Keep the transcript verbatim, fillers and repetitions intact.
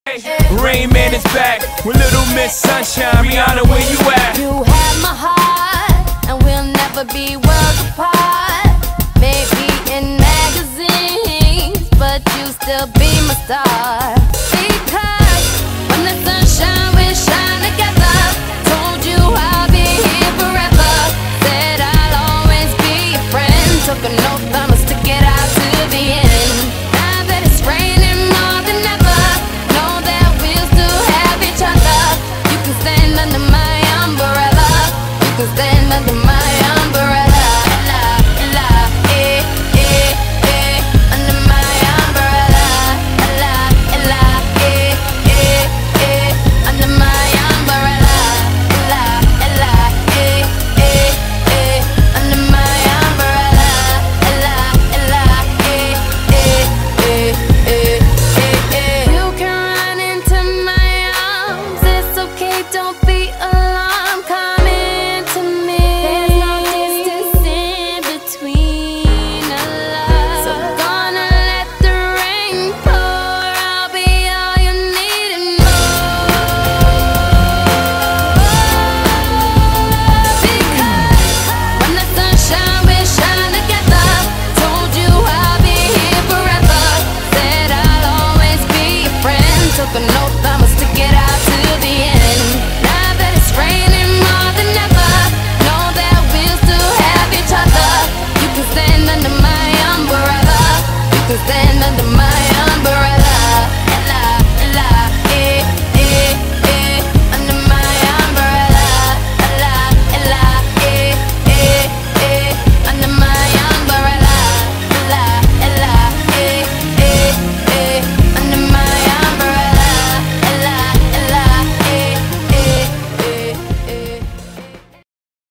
Rain Man is back with Little Miss Sunshine. Rihanna, where you at? You have my heart, and we'll never be worlds apart. Maybe in magazines, but you still be my star.